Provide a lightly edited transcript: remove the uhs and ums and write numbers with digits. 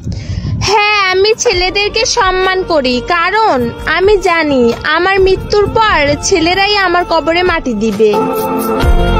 হ্যাঁ, আমি ছেলেদেরকে সম্মান করি, কারণ আমি জানি আমার মৃত্যুর পর ছেলেরাই আমার কবরে মাটি দিবে।